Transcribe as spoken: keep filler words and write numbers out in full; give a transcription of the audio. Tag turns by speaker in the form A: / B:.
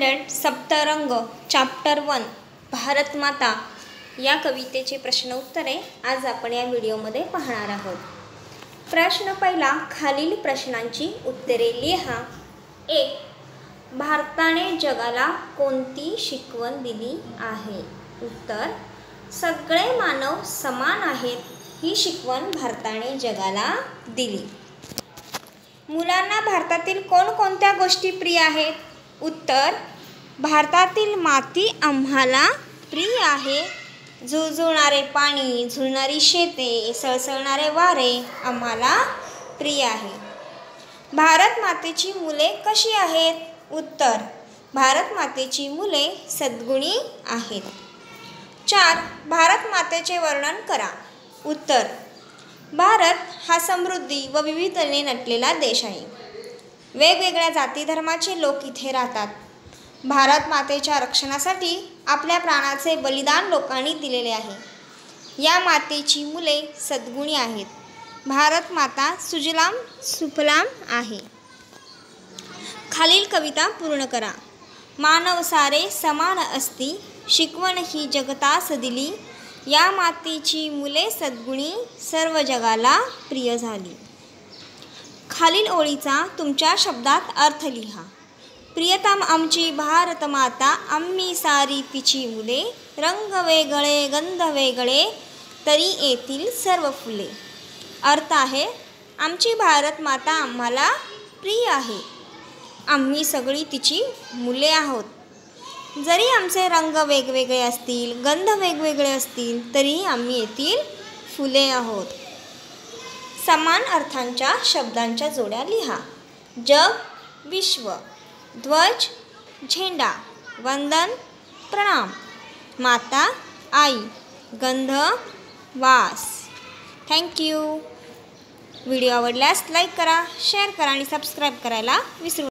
A: Standard Saptarang chapter one Bharat Mata या कवितेचे प्रश्न उत्तरे आज आपण या व्हिडिओमध्ये पाहणार आहोत। प्रश्न पहिला, खालील प्रश्नांची उत्तरे लिहा। एक, भारताने जगाला कोणती शिकवण दिली आहे? उत्तर, सगळे मानव समान आहेत ही शिकवण भारताने जगाला दिली। मुलांना भारतातील कोणकोणत्या गोष्टी प्रिय आहेत? उत्तर, भारतातील माती आम्हाला प्रिय आहे। झुळझुळणारे पाणी, झुळणारी शेते, सळसळणारे वारे आम्हाला प्रिय आहे। भारत मातेची मुले कशी आहेत? उत्तर, भारत मातेची मुले सद्गुणी आहेत। चार, भारत मातेचे वर्णन करा। उत्तर, भारत हा समृद्धी व विविधतेने नटलेला देश आहे। वेगवेगळ्या जाती धर्माचे लोक इथे राहतात। भारत मातेच्या रक्षणासाठी आपल्या प्राणाचे बलिदान लोकांनी दिलेले आहे। या मातेची मुले सद्गुणी आहेत। भारत माता सुजलाम सुफलाम आहे। खालील कविता पूर्ण करा। मानव सारे समान असती, शिकवण ही जगतास दिली। या मातेची मुले सद्गुणी, सर्व जगाला प्रिय झाली। खालील ओळीचा तुमच्या शब्दात अर्थ लिहा। प्रियतम आमची भारत माता, आम्ही सारी तिची मुले। रंग वेगळे, गंध वेगळे, तरी येतील सर्व फुले। अर्थ आहे, आमची भारत माता आम्हाला प्रिय आहे। आम्ही सगळी तिची मुले आहोत। जरी आमचे रंग वेगवेगळे असतील, गंध वेगवेगळे असतील, तरी आम्ही येथील फुले आहोत। समान अर्थांच्या शब्दांच्या जोड्या लिहा। जग, विश्व, ध्वज, झेंडा, वंदन, प्रणाम, माता, आई, गंध, वास। थँक्यू। व्हिडिओ आवडल्यास लाईक करा, शेअर करा आणि सबस्क्राईब करायला विसरू नका।